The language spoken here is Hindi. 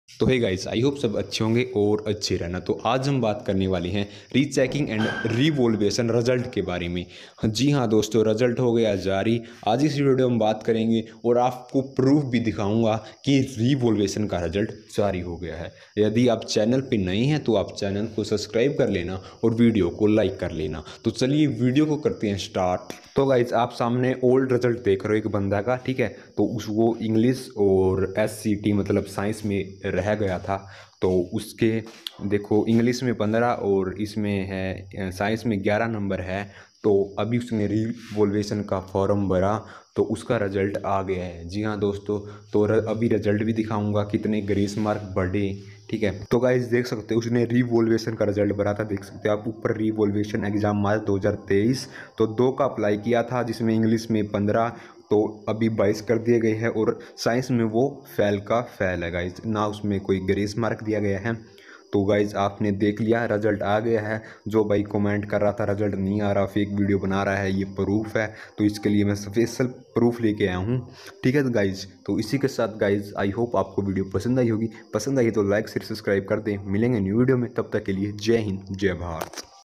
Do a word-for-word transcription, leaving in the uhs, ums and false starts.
तो हे गाइस, आई होप सब अच्छे होंगे और अच्छे रहना। तो आज हम बात करने वाले हैं रीचेकिंग एंड रिवोल्वेशन रिजल्ट के बारे में। जी हाँ दोस्तों, रिजल्ट हो गया जारी। आज इस वीडियो में हम बात करेंगे और आपको प्रूफ भी दिखाऊंगा कि रिवोल्वेशन का रिजल्ट जारी हो गया है। यदि आप चैनल पे नए हैं तो आप चैनल को सब्सक्राइब कर लेना और वीडियो को लाइक कर लेना। तो चलिए वीडियो को करते हैं स्टार्ट। तो गाइज आप सामने ओल्ड रिजल्ट देख रहे हो एक बंदा का, ठीक है। तो उस वो इंग्लिश और एस सी टी मतलब साइंस में रह गया था। तो उसके देखो इंग्लिश में पंद्रह और इसमें है साइंस में ग्यारह नंबर है। तो अभी उसने रिवोल्वेशन का फॉर्म भरा तो उसका रिजल्ट आ गया है। जी हाँ दोस्तों, तो र, अभी रिजल्ट भी दिखाऊंगा कितने ग्रेस मार्क बढ़े, ठीक है। तो गाइज देख सकते हो उसने रिवोल्वेशन का रिजल्ट भरा था, देख सकते हो आप ऊपर रिवोल्वेशन एग्जाम मार्च दो हज़ार तेईस। तो दो का अप्लाई किया था जिसमें इंग्लिश में पंद्रह, तो अभी बाईस कर दिए गए हैं और साइंस में वो फेल का फेल है गाइज, ना उसमें कोई ग्रेस मार्क दिया गया है। तो गाइज आपने देख लिया रिजल्ट आ गया है। जो भाई कमेंट कर रहा था रिजल्ट नहीं आ रहा, फेक वीडियो बना रहा है, ये प्रूफ है। तो इसके लिए मैं स्पेशल प्रूफ लेके आया हूँ, ठीक है गाइज। तो इसी के साथ गाइज आई होप आपको वीडियो पसंद आई होगी। पसंद आई तो लाइक शेयर सब्सक्राइब कर दें। मिलेंगे न्यू वीडियो में, तब तक के लिए जय हिंद जय भारत।